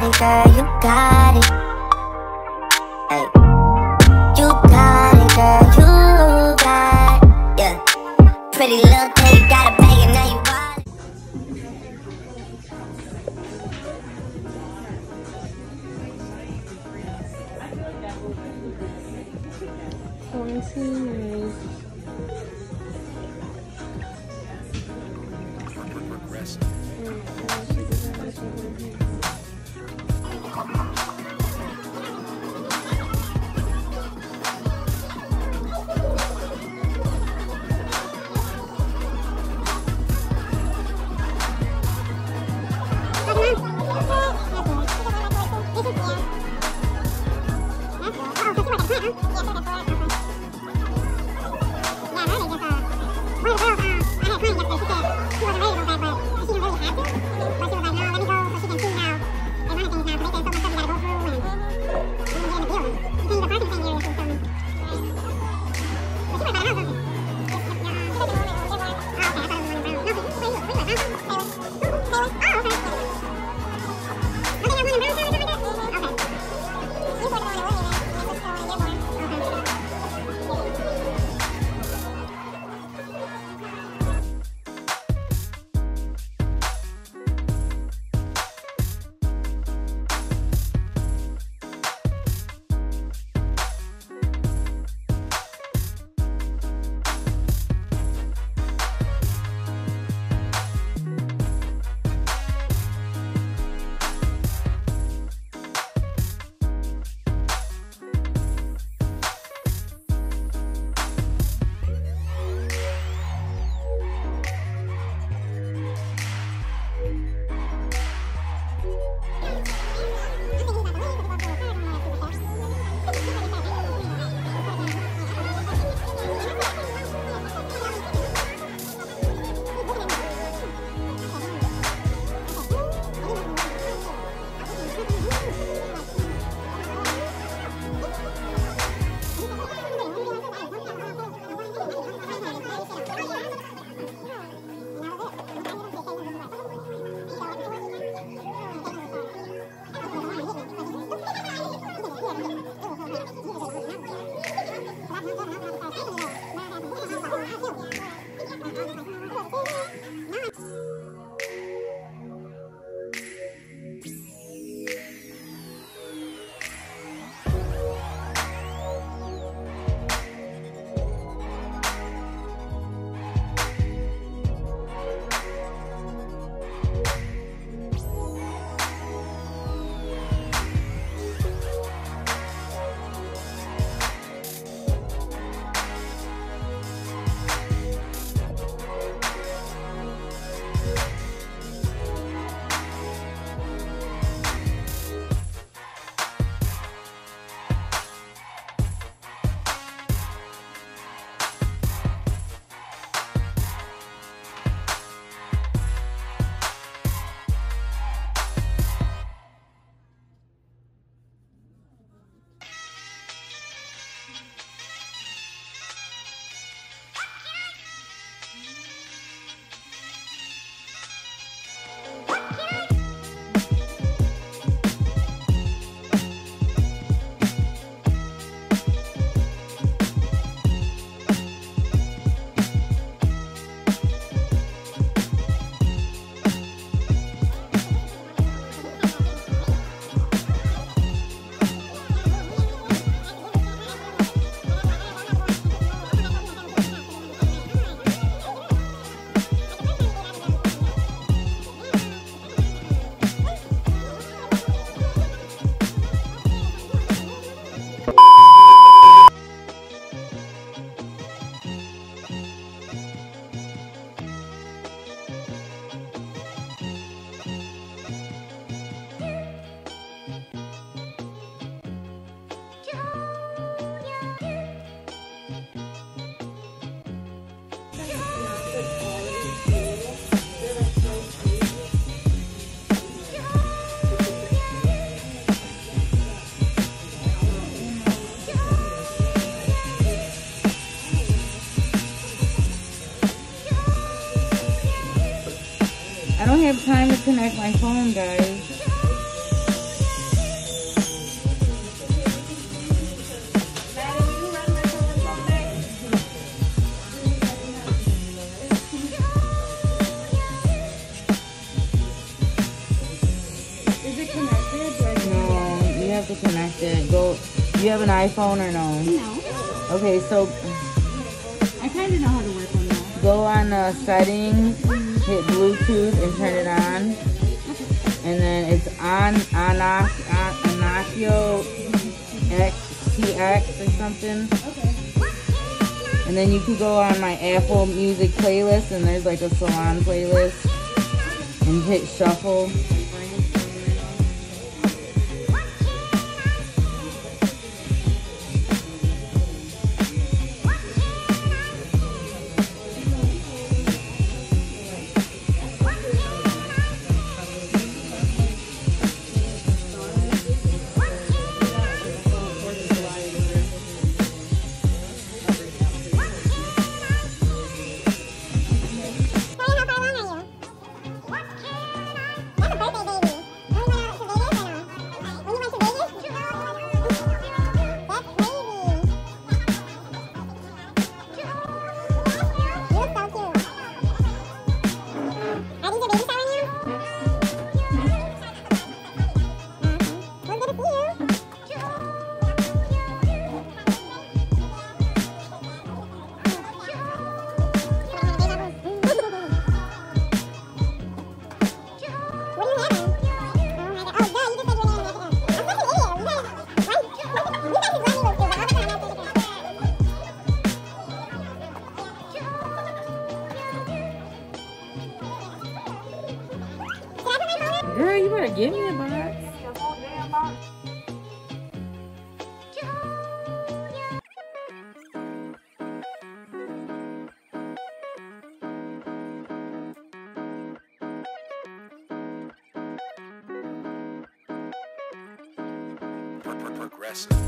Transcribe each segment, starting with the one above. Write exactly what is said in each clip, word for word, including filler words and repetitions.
it, girl, you got it. Hey. You got it, girl, you got it. Yeah. Pretty little thing, you got a bag and now you got it. Quarantine. I don't have time to connect my phone, guys. Is it connected? Do I No, you have to connect it. Go. You have an iPhone or no? No. Okay, so I kind of know how to work on that. go on uh, settings, hit Bluetooth, and turn it on. And then it's on Anakio X T X or something. Okay. And then you can go on my Apple Music playlist, and there's like a salon playlist, and hit shuffle. Girl, you better give me a box. The whole damn box. Progressive.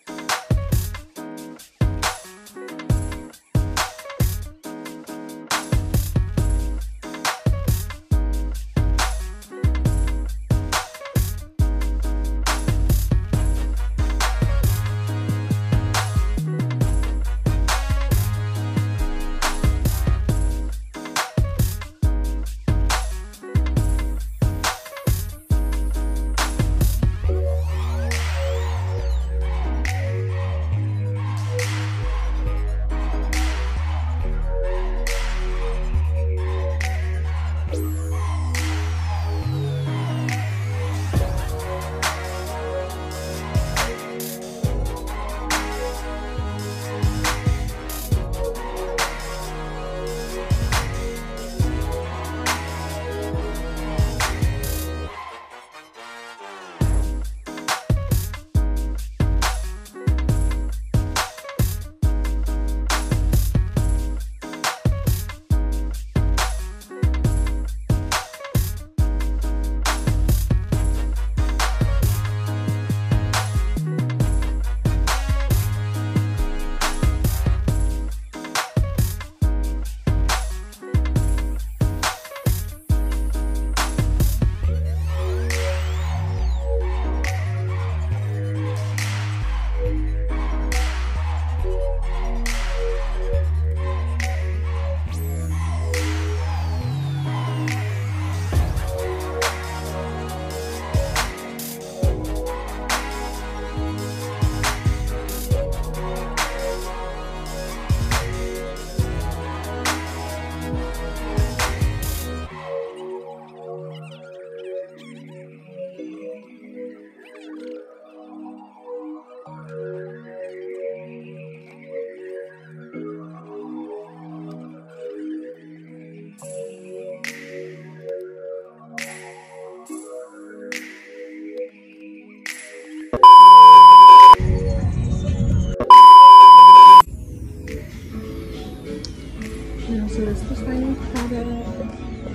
So this is the final product.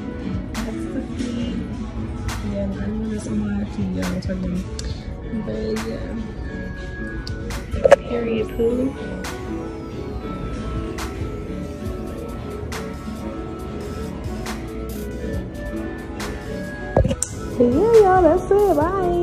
That's the feet. Yeah, I know this on my T V all the time. But yeah. Period poo. So yeah, y'all, that's it. Bye.